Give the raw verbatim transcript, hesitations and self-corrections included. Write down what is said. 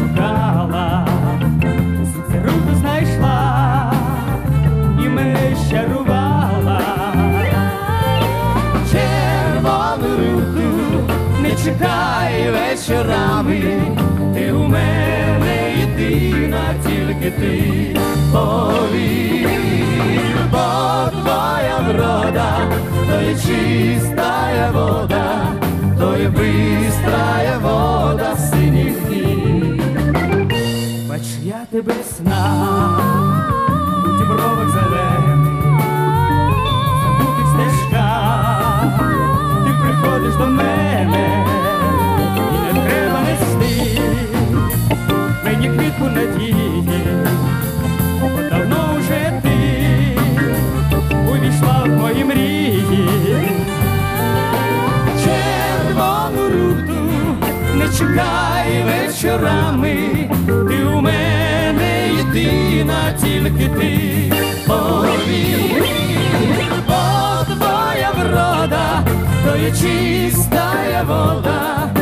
шукала, руку знайшла і мене щарувала. Червону руку не чекай вечорами, ти у мене єдина, тільки ти. Повір, бо твоя врода, то є чистая вода, то є бистрая вода синіх днів. Бач, я тебе знав у дібровах зелених, забутих стежках, ти приходиш до мене, і не треба нести мені квітку надії, бо давно вже ти увійшла в мої мрії. Червону руку не чекай вечорами, ти у мене єдина, тільки ти. Повір, бо твоя врода, то є чистая вода,